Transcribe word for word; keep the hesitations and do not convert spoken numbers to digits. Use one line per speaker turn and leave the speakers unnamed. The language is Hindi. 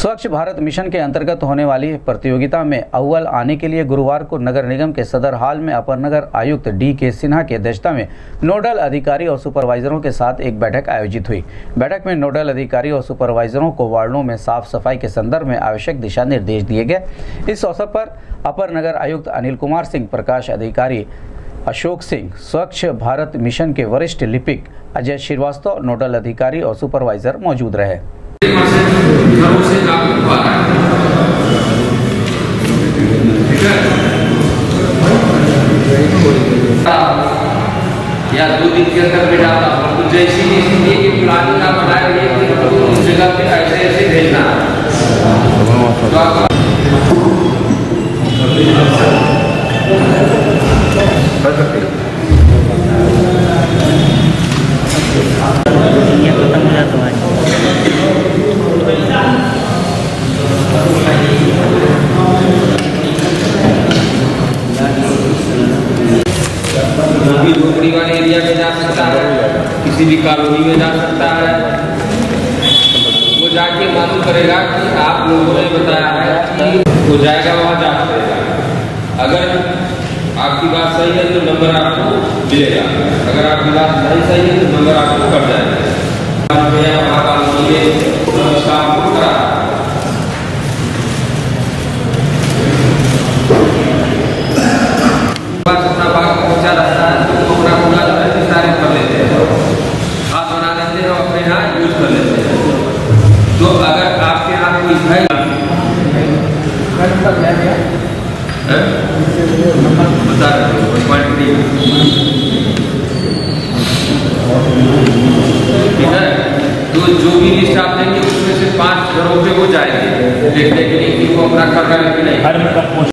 स्वच्छ भारत मिशन के अंतर्गत होने वाली प्रतियोगिता में अव्वल आने के लिए गुरुवार को नगर निगम के सदर हाल में अपर नगर आयुक्त डी के सिन्हा की अध्यक्षता में नोडल अधिकारी और सुपरवाइजरों के साथ एक बैठक आयोजित हुई। बैठक में नोडल अधिकारी और सुपरवाइजरों को वार्डों में साफ सफाई के संदर्भ में आवश्यक दिशा निर्देश दिए गए। इस अवसर पर अपर नगर आयुक्त अनिल कुमार सिंह, प्रकाश अधिकारी अशोक सिंह, स्वच्छ भारत मिशन के वरिष्ठ लिपिक अजय श्रीवास्तव, नोडल अधिकारी और सुपरवाइजर मौजूद रहे।
घरों से लागू हुआ है, ठीक है, या दो दिन के अंदर में डाला तो जैसी इसलिए कि प्लानिंग आप बना रही है कि उस जगह पे ऐसे ऐसे भेजना झोपड़ी वाले एरिया में जा सकता है, किसी भी कॉलोनी में जा सकता है। वो जाके मालूम करेगा कि आप लोगों ने बताया है कि वो जाएगा वहाँ जा करेगा। अगर आपकी बात सही है तो नंबर आपको मिलेगा, अगर आपकी बात नहीं सही है तो नंबर आपको कट जाएगा। वहाँ कॉलोनी में काम को करा अपना बाग पहुँचा रहता है तो अपना पूरा जो है विस्तारित कर लेते हैं, हाथ बना लेते हैं और अपने यहाँ यूज कर लेते हैं। तो अगर आपके यहाँ कोई है बता रहे ठीक है, तो जो भी लिस्ट आप देंगे उसमें से पांच घरों पे वो जाएंगे देखने के लिए कि वो अपना कर रहे हैं कि नहीं।